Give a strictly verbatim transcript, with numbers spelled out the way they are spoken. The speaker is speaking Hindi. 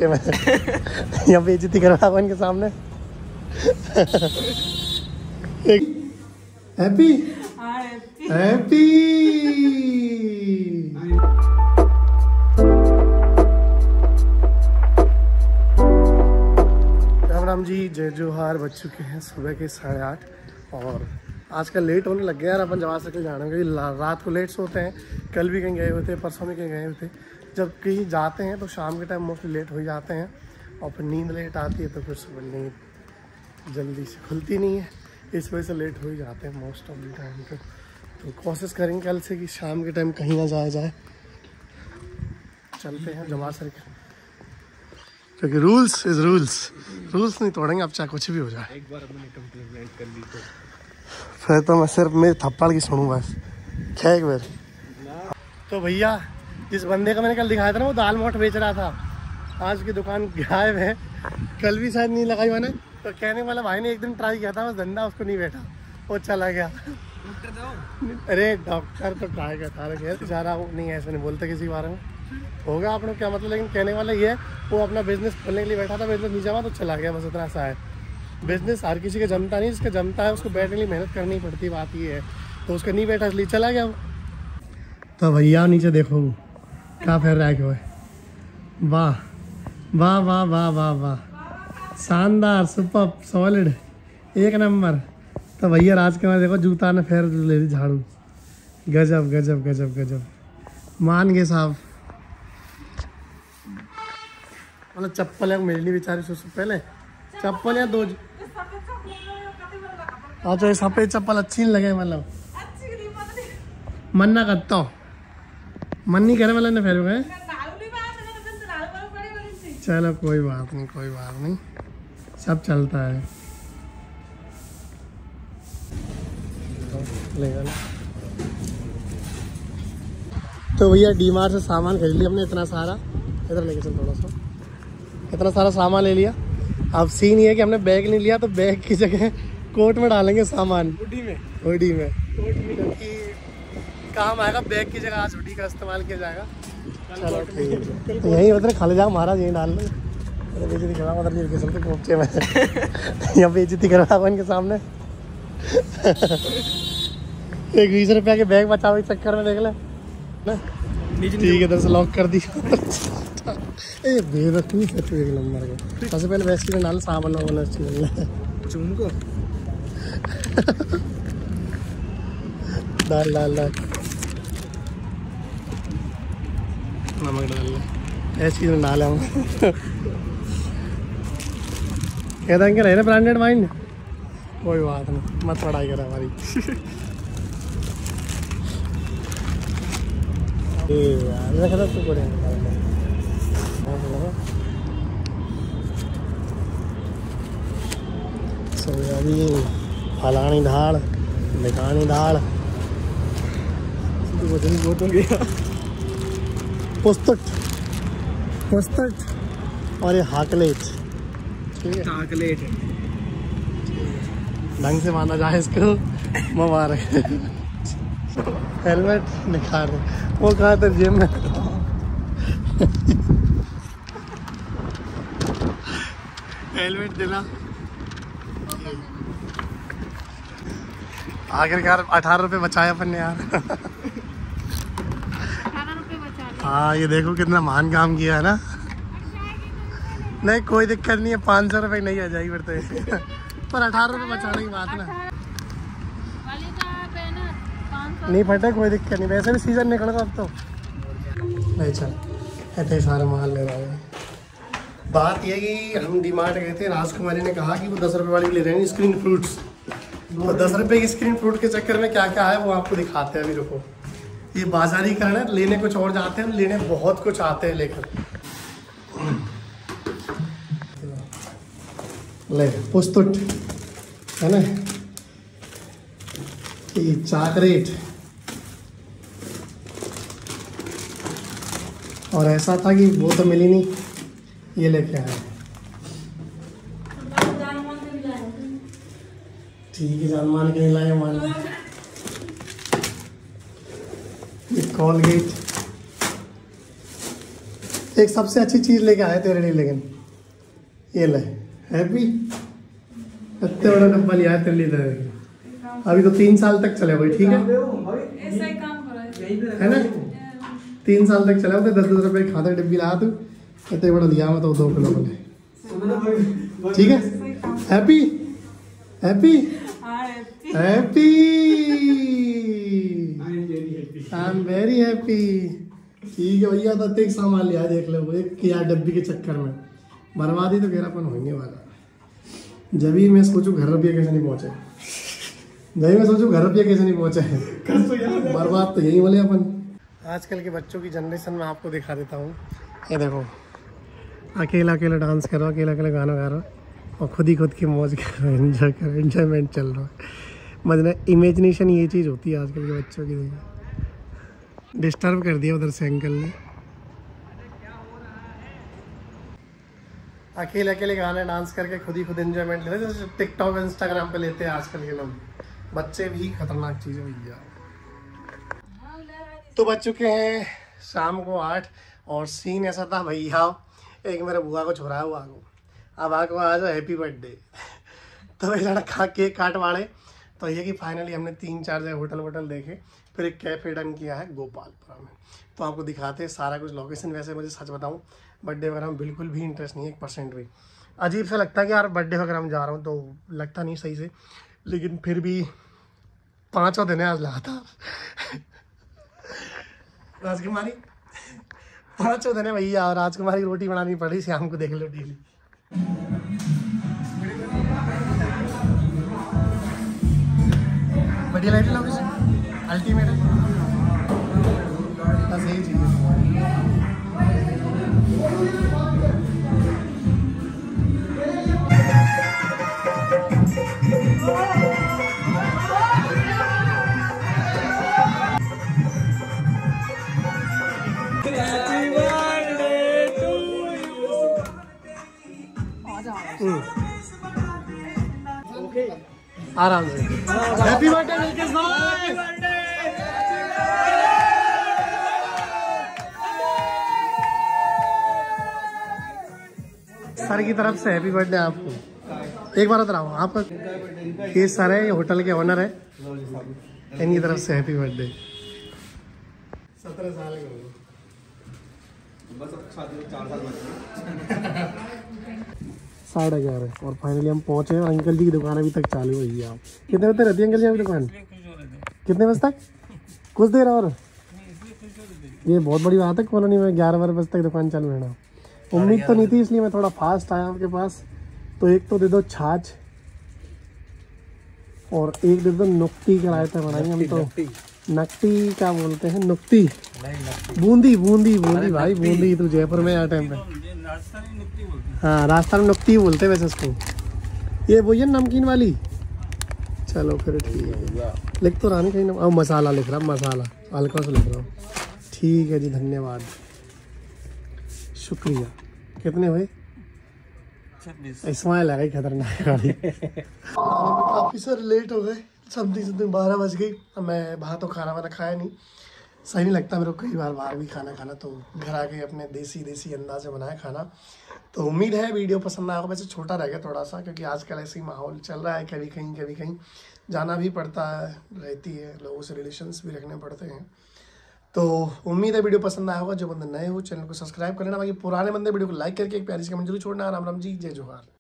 कोपचे में यहाँ बेइज्जती करवा इनके सामने। हैप्पी हैप्पी राम राम जी, जय जोहार। बज चुके हैं सुबह के साढ़े आठ और आजकल लेट होने लग गया यार। अपन जवाब से जाना क्योंकि रात को लेट सोते हैं। कल भी कहीं गए हुए थे, परसों भी कहीं गए हुए थे। जब कहीं जाते हैं तो शाम के टाइम मोस्टली लेट हो ही जाते हैं और फिर नींद लेट आती है तो फिर सुबह नींद जल्दी से खुलती नहीं है, इस वजह से लेट हो ही जाते हैं मोस्ट ऑफ द टाइम। तो, तो कोशिश करेंगे कल से कि शाम के टाइम कहीं ना जाया जाए। चलते हैं जमात सर के, क्योंकि रूल्स इज रूल्स, रूल्स नहीं तोड़ेंगे अब चाहे कुछ भी हो जाए। एक बार हमने कंप्लेंट कर ली तो फिर तो मैं सिर्फ मेरे थप्पड़ की सुनूंगा क्या एक बार। तो भैया जिस बंदे का मैंने कल दिखाया था ना, वो दाल मोठ बेच रहा था, आज की दुकान गायब है। कल भी शायद नहीं लगाई मैंने, तो कहने वाला भाई ने एक दिन ट्राई किया था, बस धंधा उसको नहीं बैठा, वो चला गया। अरे डॉक्टर तो ट्राई करता रहा, बेचारा नहीं ऐसे नहीं बोलते किसी बारे में, होगा आपने क्या मतलब। लेकिन कहने वाला ये है, वो अपना बिजनेस खोलने के लिए बैठा था, बिजनेस नहीं जमा तो चला गया, बस इतना सा है। बिजनेस हर किसी का जमता नहीं, जिसका जमता है उसको बैठने के लिए मेहनत करनी पड़ती, बात ये है। तो उसका नहीं बैठा इसलिए चला गया वो। तो भैया नीचे देखो क्या फेर रहा है क्यों है। वाह वाह वाह वाह वाह वाह, शानदार, सुपर, सॉलिड, एक नंबर। तो भैया राजकुमार देखो जूता ने फेर ले ली झाड़ू, गजब गजब गजब गजब, मान गए साहब। मतलब चप्पल है मिलनी बेचारी सबसे पहले, चप्पल या दो। अच्छा ये सफेद चप्पल अच्छी नहीं लगे, मतलब मन ना करता हूँ, मन नहीं करे मतलब फिर गए। चलो कोई बात नहीं, कोई बात नहीं, सब चलता है। तो भैया डी मार्ट से सामान खरीद लिया हमने इतना सारा, इधर लेके चल थोड़ा सा, इतना सारा सामान ले लिया। अब सीन ये है कि हमने बैग नहीं लिया, तो बैग की जगह कोट में डालेंगे सामान, हुडी में, हुडी में, क्योंकि काम आएगा बैग की जगह, आज हुडी का इस्तेमाल किया जाएगा। चलो ठीक है, तो यहीं उधर खा ले जाओ महाराज, यहीं डाल लो। अरे बेइज्जती करा उधर नहीं के चलते कोपचे में यहाँ बेइज्जती करवा इनके सामने। एक बीस रुपया के बैग बचाओ इस चक्कर में, देख ले ना। ठीक है, इधर से लॉक कर दिया। ए बेवकूफ़ है तू एक नंबर का। सबसे पहले वैसे में डाल सामान वाला उनको डाल डाल डाल नमक डाल ले, ऐसी में डाले हम। कहता है रहे ना ब्रांडेड वाइन, कोई बात नहीं, मत पढ़ाई करे हमारी। यार तू करे सोयाबीन, फलानी दाल, ढिकानी दाल, पोस्तट पोस्तट और ये हाकलेट, ठीक है हाकलेट ढंग से माना जाए इसको। मुबारक। हेलमेट निकाल, वो कहा था जिम में। हेलमेट देना आखिरकार अठारह रुपये बचाए अपन ने यार। हाँ ये देखो कितना महान काम किया है ना। नहीं कोई दिक्कत नहीं है, पाँच सौ रुपये नहीं आ जाएगी फिर तो, पर अठारह रुपये बचाने की बात ना। नहीं फटे कोई दिक्कत नहीं, वैसे भी सीजन निकल गया अब तो। नहीं चल इतने सारे माल ले रहा है। बात यह कि हम डी मार्ट गए थे, राजकुमारी ने कहा कि वो दस रुपये वाली ले रहे हैं स्क्रीन फ्रूट्स। तो दस रुपये की स्क्रीन फ्रूट के चक्कर में क्या क्या है वो आपको दिखाते हैं अभी, रुको। ये बाजारी करना है, लेने कुछ और जाते हैं, लेने बहुत कुछ आते हैं लेकर। ले पुस्तुट है ना, ये चॉकलेट, और ऐसा था कि वो तो मिली नहीं, ये लेके आए। ठीक है जान मान के नहीं लाए, मान ये कॉलगेट, एक सबसे अच्छी चीज लेके आए तेरे लिए, लेकिन ये ले हैप्पी, इतना बड़ा डब्बा लिया है तेरे लिए। अभी तो तीन साल तक चले भाई, ठीक है ऐसा ही काम करो है ना, तीन साल तक चले, दस दस रुपए खाते डिब्बी ला तू, इतने बड़ा लिया मैं तो दो किलो बोले, ठीक है। Happy happy happy, I am very happy. ठीक है भैया, तो एक सामान लिया देख लो, एक यार डब्बी के चक्कर में बर्बादी तो घेरापन होने वाला। जब भी मैं सोचूं घर रुपये कैसे नहीं पहुंचे, जब भी मैं सोचूं घर रुपये कैसे नहीं पहुंचे, बर्बाद तो यही बोले अपन। आजकल के बच्चों की जनरेशन में आपको दिखा देता हूँ, ये देखो अकेला अकेला डांस कर रहा, अकेला अकेला गाना गा रहा और खुद ही खुद की मौज कर रहा है, एंजॉय कर रहा, एंजॉयमेंट चल रहा है। मतलब इमेजिनेशन ये चीज़ होती है आजकल के बच्चों की। देखिए डिस्टर्ब कर दिया उधर से अंकल ने। अकेले अकेले गाने डांस करके खुद ही खुद एंजॉयमेंट लेते हैं, जैसे टिकटॉक इंस्टाग्राम पे लेते हैं आजकल के लोग। बच्चे भी खतरनाक चीज़ है भैया। तो बज चुके हैं शाम को आठ और सीन ऐसा था भैया, एक मेरे बुआ को छुड़ाया हुआ को, अब आको आज हैप्पी बर्थडे। तो ये लड़का केक काटवाड़े, तो ये कि फाइनली हमने तीन चार जगह होटल वोटल देखे, फिर एक कैफे डन किया है गोपालपुरा में। तो आपको दिखाते हैं सारा कुछ लोकेशन। वैसे मुझे सच बताऊं बर्थडे वगैरह में बिल्कुल भी इंटरेस्ट नहीं है, एक परसेंट भी। अजीब सा लगता है कि यार बर्थडे वगैरह में जा रहा हूँ तो लगता नहीं सही से, लेकिन फिर भी पाँचों दिन है आज लगातार। राजकुमारी पाँचों दिन है भैया, और राजकुमारी की रोटी बनानी पड़ी, शाम को देख लो डेली। बढ़िया लाइट लोकेशन अल्टीमेट है, बस यही चीज़ है। आराम से हैप्पी बर्थडे मिलके सर की तरफ से हैप्पी बर्थडे आपको। एक बार उतर आओ, आपका ये सर है, ये होटल के ओनर है, इनकी तरफ से हैप्पी बर्थडे। सत्रह साल के हो बस, अब शादी में चार साल बचे। साढ़े ग्यारह और फाइनली हम पहुंचे और अंकल जी की दुकान अभी तक चालू हुई है। आप कितने बजे रहती है अंकल जी आपकी दुकान? कितने बजे तक? कुछ देर और? ये बहुत बड़ी बात है कॉलोनी में ग्यारह बारह बजे तक दुकान चालू रहना। उम्मीद तो नहीं थी, इसलिए मैं थोड़ा फास्ट आया आपके पास। तो एक तो दे दो छाछ और एक दे दो नुक्ती के रायता बनाएंगे हम तो। नकटी क्या बोलते हैं? नुक्ती, बूंदी बूंदी बूंदी भाई, बूंदी तो जयपुर में यार टाइम पे। हाँ राजस्थान में नुक्ती बोलते हैं वैसे इसको। ये वही है नमकीन वाली। चलो फिर ठीक है, लिख तो रहा नहीं कहीं ना। अब मसाला लिख रहा, मसाला हल्का सा लिख रहा हूँ। ठीक है जी, धन्यवाद, शुक्रिया। कितने हुए? इस्माइल है खतरनाक गाड़ी। काफ़ी सर लेट हो गए, सब्जी सब्जी बारह बज गई। मैं बाहर तो खाना वाना खाया नहीं, सही नहीं लगता मेरे को कई बार बाहर भी खाना खाना, तो घर आके अपने देसी देसी अंदाज से बनाया खाना। तो उम्मीद है वीडियो पसंद आएगा। वैसे छोटा रह गया थोड़ा सा, क्योंकि आजकल ऐसे ही माहौल चल रहा है, कभी कहीं कभी कहीं जाना भी पड़ता है, रहती है, लोगों से रिलेशंस भी रखने पड़ते हैं। तो उम्मीद है वीडियो पसंद आया होगा। जो बंदे नए हो चैनल को सब्सक्राइब करना, बाकी पुराने बंदे वीडियो को लाइक करके एक प्यारी सी कमेंट जरूर छोड़ना। राम राम जी, जय जोहार।